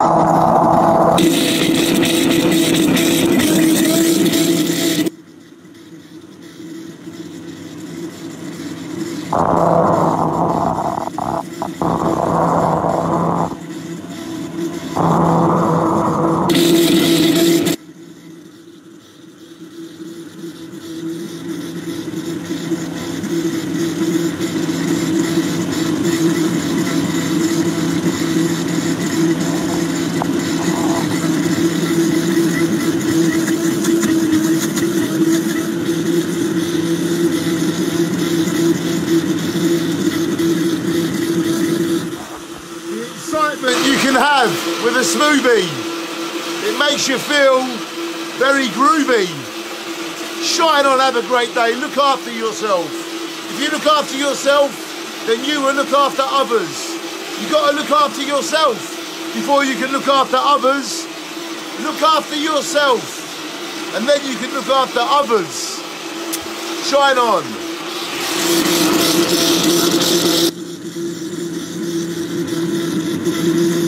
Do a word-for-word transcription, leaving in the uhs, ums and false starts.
You can have with a smoothie. It makes you feel very groovy. Shine on, have a great day. Look after yourself. If you look after yourself, then you will look after others. You've got to look after yourself before you can look after others. Look after yourself, and then you can look after others. Shine on. Thank you.